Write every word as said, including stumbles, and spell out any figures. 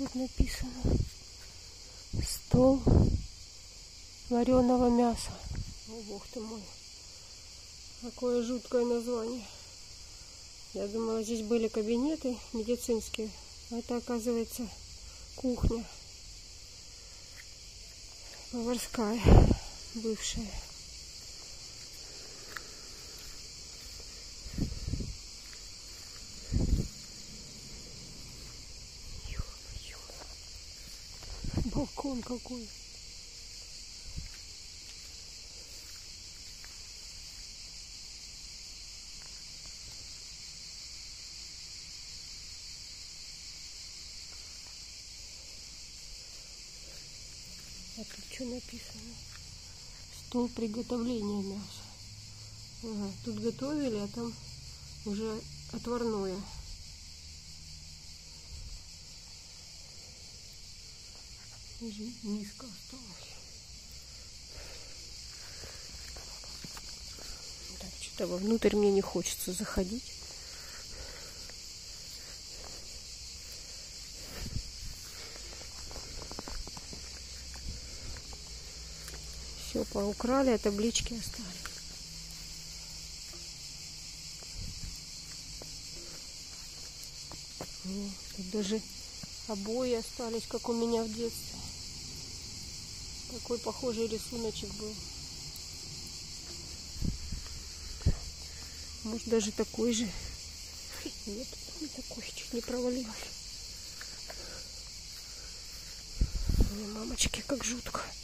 тут написано? Стол вареного мяса. О, бог ты мой. Какое жуткое название. Я думала, здесь были кабинеты медицинские. А это, оказывается, кухня. Поварская, бывшая. Балкон какой. А тут что написано? Стол приготовления мяса. Ага, тут готовили, а там уже отварное. Низко осталось. Так, что-то вовнутрь мне не хочется заходить. Все поукрали, а таблички остались. О, тут даже обои остались, как у меня в детстве. Такой похожий рисуночек был. Может, даже такой же. Нет, не такой, чуть не провалилась. Ой, мамочки, как жутко.